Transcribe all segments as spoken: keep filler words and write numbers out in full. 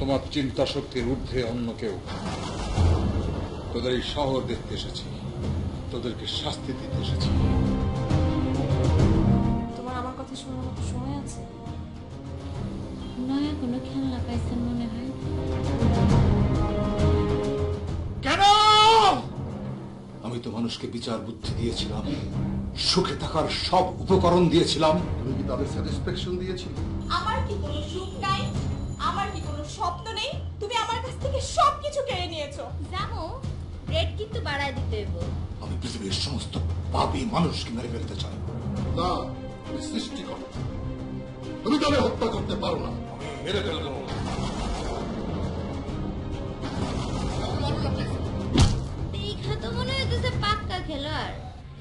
তোমার চিন্তা শক্তির ঊর্ধ্বে অন্য কেউ। তোদের এই শহর দেখতে এসেছি, তোদেরকে শাস্তি দিতে এসেছি। তোমার আমার কথা শোনার মতো সময় আছে? নয়া কোনো খেলনা পাইছেন মনে হয়। কেন? আমি তো মানুষকে বিচার বুদ্ধি দিয়েছিলাম, সুখে থাকার সব উপকরণ দিয়েছিলাম। তুমি কি তাদের স্যাটিসফ্যাকশন দিয়েছিলে? আমার কি কোনো সুখ নাই? আমার কি কোনো স্বপ্ন নেই? তুমি আমার কাছ থেকে সবকিছু কেড়ে নিয়েছো। জামু রেট কিন্তু বাড়ায় দিতে হইব। আমি পৃথিবীর সমস্ত পাপী মানুষকে মেরে ফেলতে চাই। না, তুমি সৃষ্টিকর্তা, তুমি তাদের হত্যা করতে পারো না। আমি মেরে ফেলবো। দেখা তো মনে হইতেছে পাক্কা খেলোয়াড়।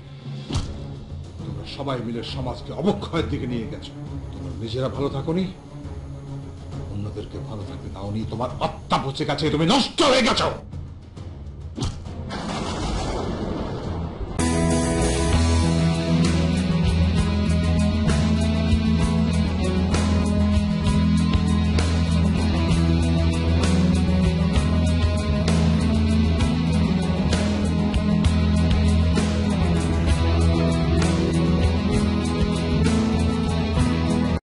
তোমরা সবাই মিলে সমাজকে অবক্ষয়ের দিকে নিয়ে গেছো। তোমরা নিজেরা ভালো থাকোনি, অন্যদেরকে ভালো থাকতে দাওনি। তোমার আত্মা পচে গেছে, তুমি নষ্ট হয়ে গেছো।